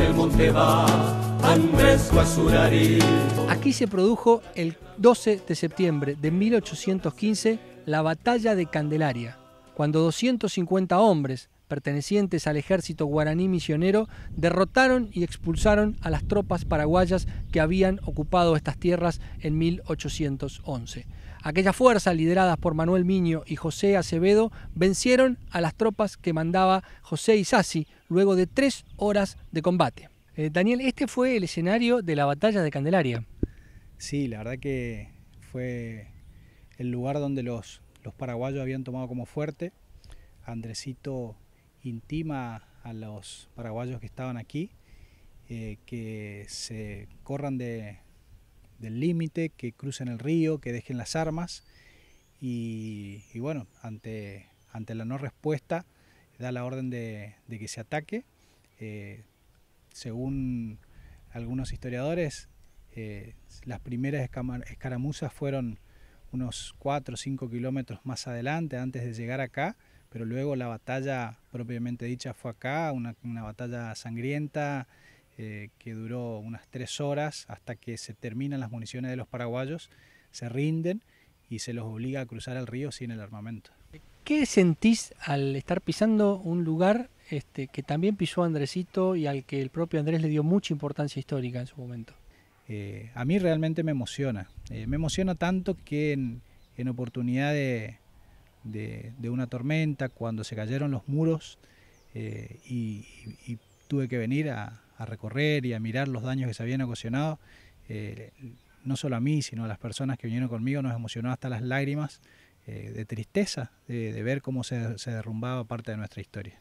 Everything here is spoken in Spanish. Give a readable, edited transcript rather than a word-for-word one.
el monte va Andrés Guasurari. Aquí se produjo el 12 de septiembre de 1815 la Batalla de Candelaria, cuando 250 hombres pertenecientes al ejército guaraní misionero derrotaron y expulsaron a las tropas paraguayas que habían ocupado estas tierras en 1811. Aquellas fuerzas, lideradas por Manuel Miño y José Acevedo, vencieron a las tropas que mandaba José Isasi luego de 3 horas de combate. Daniel, este fue el escenario de la Batalla de Candelaria. Sí, la verdad que fue el lugar donde los paraguayos habían tomado como fuerte. Andresito intima a los paraguayos que estaban aquí que se corran del límite, que crucen el río, que dejen las armas y bueno, ante la no respuesta da la orden de que se ataque. Según algunos historiadores, las primeras escaramuzas fueron unos 4 o 5 kilómetros más adelante, antes de llegar acá, pero luego la batalla propiamente dicha fue acá, una batalla sangrienta que duró unas 3 horas hasta que se terminan las municiones de los paraguayos, se rinden y se los obliga a cruzar el río sin el armamento. ¿Qué sentís al estar pisando un lugar que también pisó Andresito y al que el propio Andrés le dio mucha importancia histórica en su momento? A mí realmente me emociona tanto que en oportunidad de una tormenta, cuando se cayeron los muros y tuve que venir a recorrer y a mirar los daños que se habían ocasionado, no solo a mí, sino a las personas que vinieron conmigo, nos emocionó hasta las lágrimas de tristeza de ver cómo se derrumbaba parte de nuestra historia.